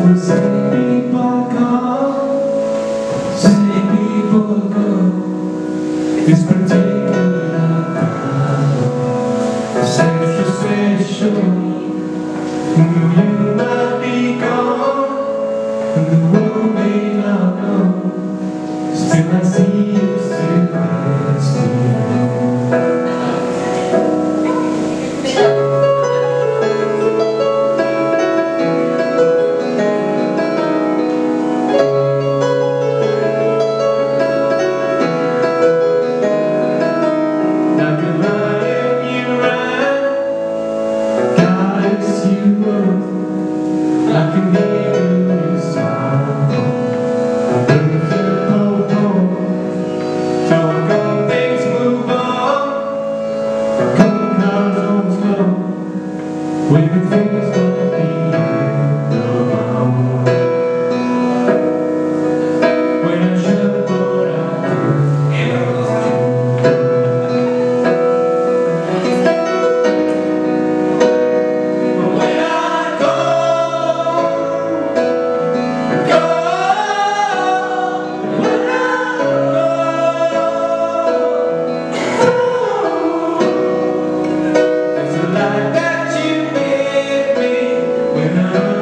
Say people come, say people go. This particular crowd seems so special. You might be gone, and the world may not know. Still I see you still next to you. I can hear you smile. Things are talk on things move on. Come cars on slow. When things don't be the wrong. When I should what I do. Like that you made me when I